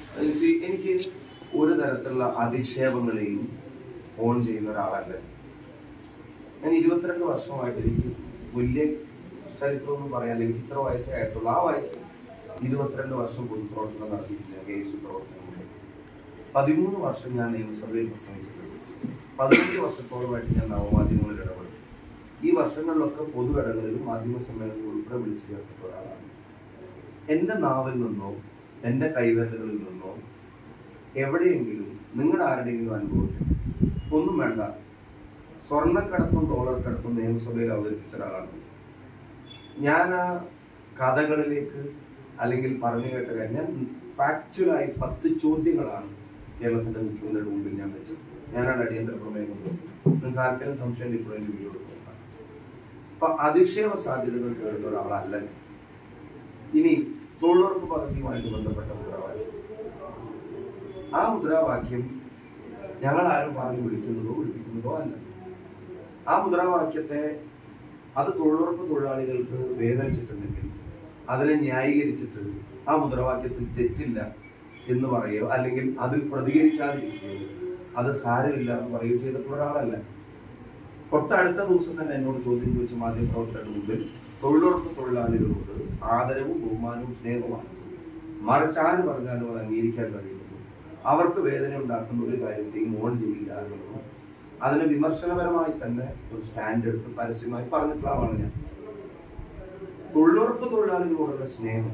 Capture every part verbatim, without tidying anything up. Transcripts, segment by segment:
എനിക്ക് ഒരു തരത്തിലുള്ള അധിക്ഷേപങ്ങളെയും ഓൺ ചെയ്യുന്ന ഒരാളല്ല. ഞാൻ ഇരുപത്തിരണ്ട് വർഷമായിട്ട് എനിക്ക് വലിയ ചരിത്രമൊന്നും പറയാൻ, എനിക്ക് ഇത്ര വയസ്സേ ആയിട്ടുള്ളൂ. ആ വയസ്സ് ഇരുപത്തിരണ്ട് വർഷം പൊതുപ്രവർത്തനം നടത്തിയിട്ടില്ല. കെ എസ് യു പ്രവർത്തനമുണ്ട്. പതിമൂന്ന് വർഷം ഞാൻ നിയമസഭയിൽ പ്രസംഗിച്ചിട്ടുണ്ട്. പതിനഞ്ച് വർഷത്തോളമായിട്ട് ഞാൻ നവമാധ്യമങ്ങളിൽ ഇടപെടും. ഈ വർഷങ്ങളിലൊക്കെ പൊതു ഇടങ്ങളിലും മാധ്യമ സമ്മേളനങ്ങളിൽ ഉൾപ്പെടെ വിളിച്ചു ചേർത്തിട്ടുള്ള ഒരാളാണ്. എൻ്റെ നാവിൽ നിന്നോ എൻ്റെ കൈവിരലുകളിൽ നിന്നോ എവിടെയെങ്കിലും നിങ്ങളുടെ ആരുടെയെങ്കിലും അനുഭവത്തിൽ ഒന്നും വേണ്ട, സ്വർണ്ണക്കടത്തും ഡോളർ നിയമസഭയിൽ അവതരിപ്പിച്ച ഒരാളാണ് ഞാൻ. ആ കഥകളിലേക്ക് അല്ലെങ്കിൽ പറഞ്ഞു കേട്ട കാര്യം ഞാൻ ഫാക്ച്വലായി പത്ത് ചോദ്യങ്ങളാണ് കേരളത്തിന്റെ മുഖ്യമന്ത്രിയുടെ മുമ്പിൽ ഞാൻ വെച്ചത്. ഞാനാണ് അടിയന്തര പ്രമേയം കൊണ്ടു. നിങ്ങൾക്ക് ആർക്കെങ്കിലും സംശയം ഇപ്പോഴും എൻ്റെ വീഡിയോ കൊടുക്കുക. അപ്പൊ അധിക്ഷേപ സാധ്യതകൾ കേൾക്കുന്ന ഒരാളല്ല. ഇനി തൊഴിലുറപ്പ് പദ്ധതിയുമായിട്ട് ബന്ധപ്പെട്ട മുദ്രാവാക്യം, ആ മുദ്രാവാക്യം ഞങ്ങൾ ആരും പറഞ്ഞു വിളിക്കുന്നതോ വിളിപ്പിക്കുന്നതോ അല്ല. ആ മുദ്രാവാക്യത്തെ അത് തൊഴിലുറപ്പ് തൊഴിലാളികൾക്ക് വേദനിച്ചിട്ടുണ്ടെങ്കിൽ അതിനെ ന്യായീകരിച്ചിട്ട് ആ മുദ്രാവാക്യത്തിൽ തെറ്റില്ല എന്ന് പറയുകയോ അല്ലെങ്കിൽ അതിൽ പ്രതികരിക്കാതിരിക്കുകയോ അത് സാരമില്ല എന്ന് പറയുകയോ ചെയ്തിട്ടുള്ള ഒരാളല്ല. തൊട്ടടുത്ത ദിവസം തന്നെ എന്നോട് ചോദ്യം ചോദിച്ച മാധ്യമപ്രവർത്തകരുടെ മുമ്പിൽ തൊഴിലുറപ്പ് തൊഴിലാളികളോട് ആദരവും ബഹുമാനവും സ്നേഹവുമാണ്. മറിച്ച് ആര് പറഞ്ഞാലും അത് അംഗീകരിക്കാൻ കഴിയുന്നു. അവർക്ക് വേദന ഉണ്ടാക്കുന്ന ഒരു കാര്യത്തെയും ഓൺ ചെയ്യില്ല എന്നുള്ളതും അതിന് വിമർശനപരമായി തന്നെ ഒരു സ്റ്റാൻഡ് എടുത്ത് പരസ്യമായി പറഞ്ഞിട്ടുള്ള ആളാണ് ഞാൻ. തൊഴിലുറപ്പ് തൊഴിലാളികളോടുള്ള സ്നേഹം,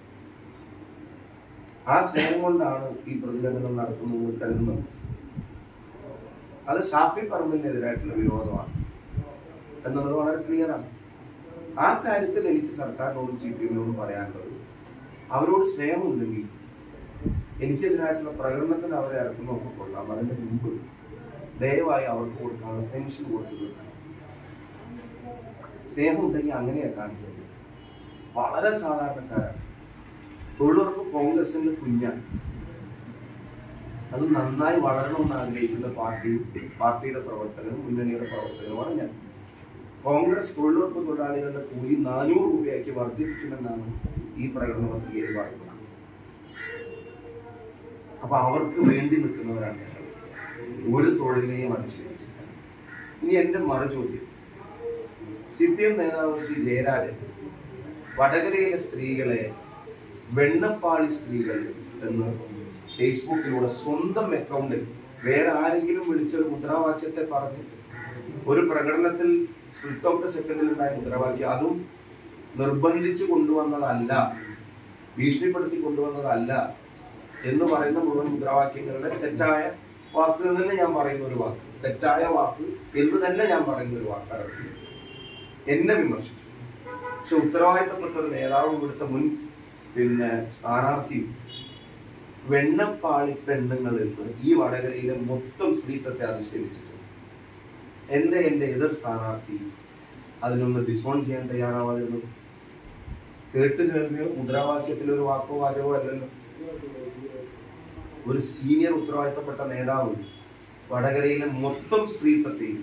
ആ സ്നേഹം കൊണ്ടാണ് ഈ പ്രതികരണം നടത്തുന്നത് കരുതുന്നത്. അത് ഷാഫി പറമ്പിനെതിരായിട്ടുള്ള വിരോധമാണ് എന്നുള്ളത് വളരെ ക്ലിയറാണ്. ആ കാര്യത്തിൽ എനിക്ക് സർക്കാരിനോടും സി പി എമ്മിനോടും പറയാനുള്ളത്, അവരോട് സ്നേഹമുണ്ടെങ്കിൽ എനിക്കെതിരായിട്ടുള്ള പ്രകടനത്തിന് അവരെ ഇറക്കുന്നൊക്കെ കൊള്ളാം. അതിന്റെ മുമ്പ് ദയവായി അവർക്ക് കൊടുക്കാനുള്ള പെൻഷൻ കൊടുത്തു. സ്നേഹമുണ്ടെങ്കിൽ അങ്ങനെയാ കാണിക്കുന്നത്. വളരെ സാധാരണക്കാരാണ്. തൊഴിലുറപ്പ് കോൺഗ്രസിന്റെ കുഞ്ഞാണ്. അത് നന്നായി വളരണമെന്ന് ആഗ്രഹിക്കുന്ന പാർട്ടി പാർട്ടിയുടെ പ്രവർത്തകരും മുന്നണിയുടെ പ്രവർത്തകരുമാണ് ഞാൻ. കോൺഗ്രസ് തൊഴിലുറപ്പ് തൊഴിലാളികളുടെ കൂലി നാനൂറ് രൂപയാക്കി വർദ്ധിപ്പിക്കുമെന്നാണ് ഈ പ്രകടന പത്രികയിൽ പറയുന്നത്. അപ്പൊ അവർക്ക് വേണ്ടി നിൽക്കുന്നവരാണ് ഞങ്ങൾ. ഒരു തൊഴിലിനെയും അധിക്ഷേപിച്ചില്ല. ഇനി എന്റെ മറുചോദ്യം, സി പി എം നേതാവ് ശ്രീ ജയരാജൻ വടകരയിലെ സ്ത്രീകളെ വെണ്ണപ്പാളി സ്ത്രീകൾ എന്ന് ഫേസ്ബുക്കിലൂടെ സ്വന്തം അക്കൗണ്ടിൽ വേറെ ആരെങ്കിലും വിളിച്ചൊരു മുദ്രാവാക്യത്തെ പറഞ്ഞ് ഒരു പ്രകടനത്തിൽ സ്പ്ലിറ്റ് ഓഫ് ദ സെക്കൻഡിൽ ഉണ്ടായ മുദ്രാവാക്യം, അതും നിർബന്ധിച്ചു കൊണ്ടുവന്നതല്ല, ഭീഷണിപ്പെടുത്തി കൊണ്ടുവന്നതല്ല എന്ന് പറയുന്ന മുഴുവൻ മുദ്രാവാക്യങ്ങളുടെ തെറ്റായ വാക്ക് എന്ന് തന്നെ ഞാൻ പറയുന്ന ഒരു വാക്ക്, തെറ്റായ വാക്ക് എന്ന് തന്നെ ഞാൻ പറയുന്ന ഒരു വാക്കാണ് എന്നെ വിമർശിച്ചു. പക്ഷെ ഉത്തരവാദിത്തപ്പെട്ട ഒരു നേതാവും ഇവിടുത്തെ മുൻ പിന്നെ സ്ഥാനാർത്ഥിയും വെണ്ണപ്പാളി പെണ്ണുങ്ങളിൽ നിന്ന് ഈ വടകരയിലെ മൊത്തം സ്ത്രീത്വത്തെ അധിക്ഷേപിച്ചിട്ടുണ്ട്. എന്റെ എന്റെ എതിർ സ്ഥാനാർത്ഥി അതിനൊന്ന് ഡിസോൺ ചെയ്യാൻ തയ്യാറാവാതിരുന്നു. കേട്ട് കേൾവിയോ മുദ്രാവാക്യത്തിൽ ഒരു വാക്കോ വാചകോ അല്ലല്ലോ. ഒരു സീനിയർ ഉത്തരവാദിത്തപ്പെട്ട നേതാവ് വടകരയിലെ മൊത്തം സ്ത്രീത്വത്തെയും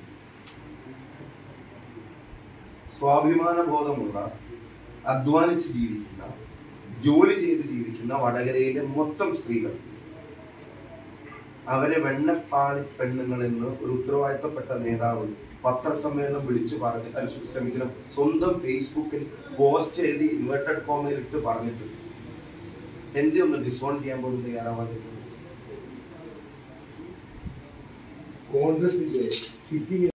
സ്വാഭിമാന ബോധമുള്ള, അധ്വാനിച്ച് ജീവിക്കുന്ന, ജോലി ചെയ്ത് ജീവിക്കുന്ന വടകരയിലെ മൊത്തം സ്ത്രീകൾ അവരെ വെണ്ണപ്പാളി പെണ്ണുങ്ങൾ എന്ന് ഒരു ഉത്തരവാദിത്തപ്പെട്ട നേതാവ് പത്രസമ്മേളനം വിളിച്ചു പറഞ്ഞ് ക്ഷമിക്കണം സ്വന്തം ഫേസ്ബുക്കിൽ പോസ്റ്റ് എഴുതി ഇൻവേർട്ടഡ് കോമയിൽ ഇട്ട് പറഞ്ഞിട്ടുണ്ട്. എന്റെ ഒന്ന് ഡിസോൺ ചെയ്യാൻ പോലും തയ്യാറാവാതെ കോൺഗ്രസിന്റെ സിറ്റിംഗ്